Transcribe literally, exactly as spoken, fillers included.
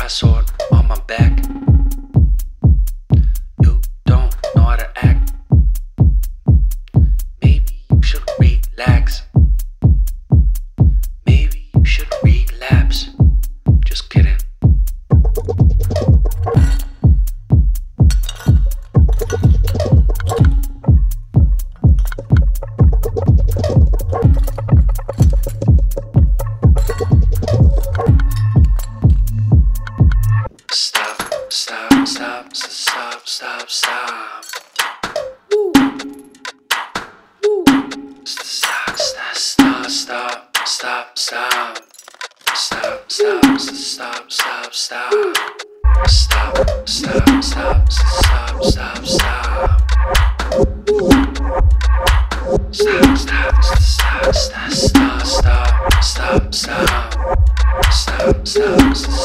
brass sword on my back. You don't know how to act. Maybe you should relax. Maybe you should relapse. Just kidding. Stop, stop, stop, stop, stop, stop. Woo. Woo. Stop, stop, stop, stop, stop, stop. Stop, stop, stop, stop, stop. Stop, stop, stop, stop, stop, stop. Stop, stop, stop, stop, stop, stop, stop, stop. Stop, stop, stop.